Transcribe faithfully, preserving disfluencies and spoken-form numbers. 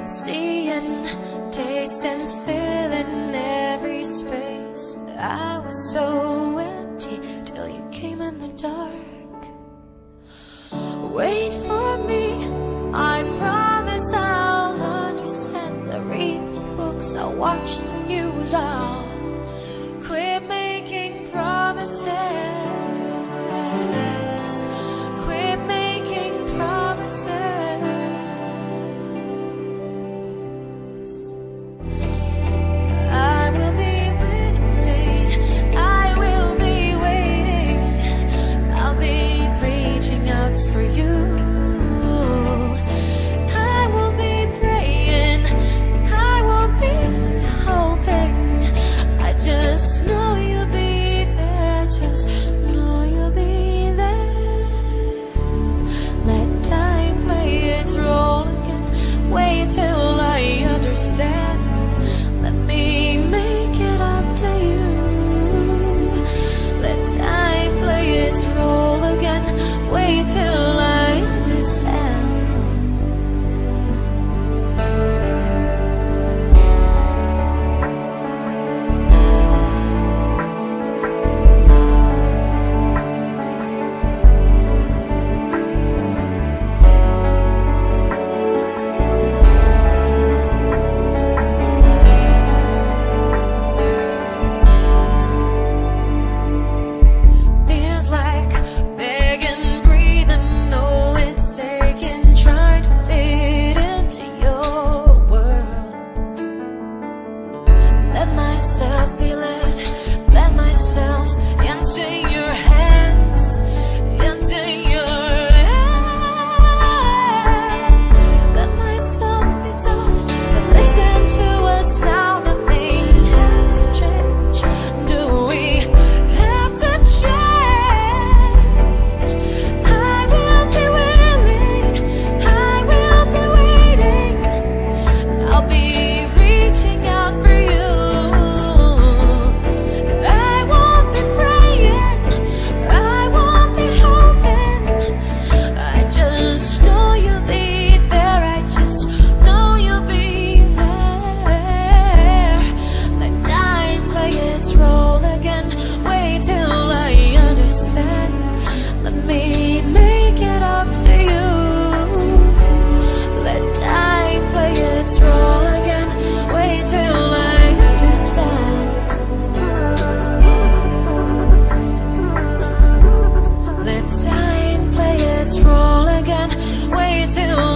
I'm seeing, tasting, feeling every space. I was so empty till you came in the dark. Wait for me, I promise I'll understand. I'll read the books, I'll watch the news, I'll quit making promises. Quit making promises. For you, I will be praying, I will be hoping. I just know you'll be there, I just know you'll be there. Let time play its role again, wait till I understand. Let me make it up to you. Let time play its role again, wait till I understand. Feels like begging, breathing, though it's aching, trying to fit into your world. Let myself be led, let myself into your hands, into your hands. Let myself be taught, but listen to us now, nothing has to change. Do we have to change? I will be willing, I will be waiting, I'll be reaching out for you. I won't be praying, I won't be hoping. I just know you'll be there, I just know you'll be there. Let time play its role again, wait till I understand. Let me make it up to you. Let time play its role again, wait till I understand. Let time play its role again, wait till